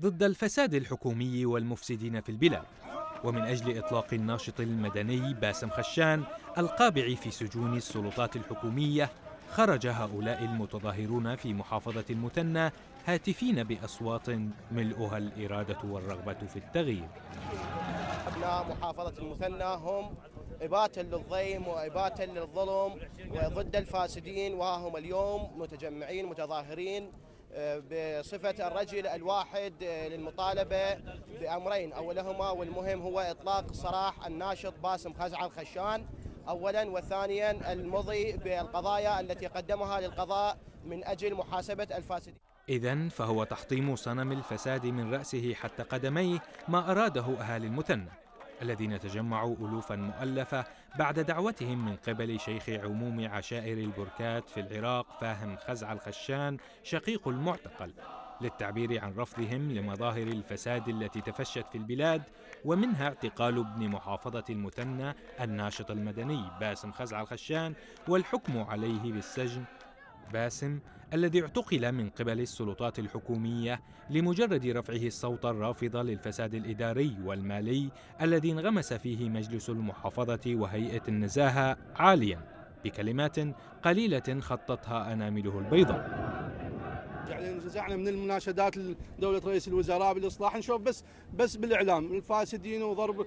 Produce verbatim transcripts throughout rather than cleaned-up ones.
ضد الفساد الحكومي والمفسدين في البلاد، ومن أجل إطلاق الناشط المدني باسم خشان القابع في سجون السلطات الحكومية، خرج هؤلاء المتظاهرون في محافظة المثنى هاتفين بأصوات ملؤها الإرادة والرغبة في التغيير. أبناء محافظة المثنى هم إباتا للضيم وإباتا للظلم وضد الفاسدين، وهم اليوم متجمعين متظاهرين بصفة الرجل الواحد للمطالبة بأمرين، أولهما والمهم هو إطلاق سراح الناشط باسم خزعل الخشان أولا، وثانيا المضي بالقضايا التي قدمها للقضاء من أجل محاسبة الفاسدين. إذن فهو تحطيم صنم الفساد من رأسه حتى قدميه، ما أراده أهالي المثنى الذين تجمعوا ألوفا مؤلفة بعد دعوتهم من قبل شيخ عموم عشائر البركات في العراق فاهم خزعل الخشان شقيق المعتقل، للتعبير عن رفضهم لمظاهر الفساد التي تفشت في البلاد، ومنها اعتقال ابن محافظة المثنى الناشط المدني باسم خزعل الخشان والحكم عليه بالسجن. باسم الذي اعتقل من قبل السلطات الحكومية لمجرد رفعه الصوت الرافض للفساد الإداري والمالي الذي انغمس فيه مجلس المحافظة وهيئة النزاهة عاليا بكلمات قليلة خطتها أنامله البيضاء. يعني انتزعنا من المناشدات لدولة رئيس الوزراء بالإصلاح، نشوف بس بس بالإعلام الفاسدين وضرب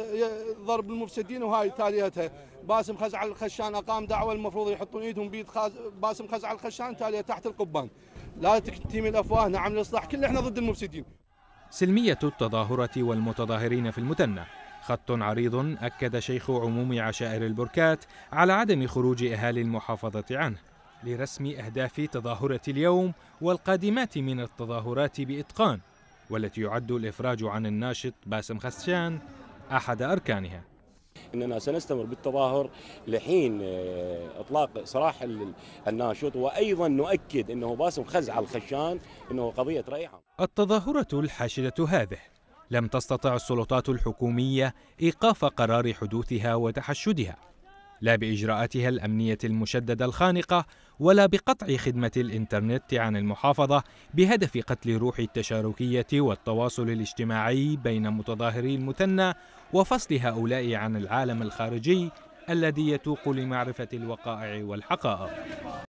ضرب المفسدين، وهاي تاليتها باسم خزعل الخشان أقام دعوة المفروض يحطون إيدهم بيد باسم خزعل الخشان تالية تحت القبان، لا تكتيم الأفواه، نعم الإصلاح، كل إحنا ضد المفسدين. سلمية التظاهرة والمتظاهرين في المثنى خط عريض أكد شيخ عموم عشائر البركات على عدم خروج أهالي المحافظة عنه لرسم أهداف تظاهرة اليوم والقادمات من التظاهرات بإتقان، والتي يعد الإفراج عن الناشط باسم خشان أحد أركانها. إننا سنستمر بالتظاهر لحين إطلاق سراح الناشط، وأيضا نؤكد أنه باسم خزعل الخشان أنه قضية رأي عام. التظاهرة الحاشدة هذه لم تستطع السلطات الحكومية إيقاف قرار حدوثها وتحشدها، لا بإجراءاتها الأمنية المشددة الخانقة ولا بقطع خدمة الإنترنت عن المحافظة بهدف قتل روح التشاركية والتواصل الاجتماعي بين متظاهري المثنى وفصل هؤلاء عن العالم الخارجي الذي يتوق لمعرفة الوقائع والحقائق.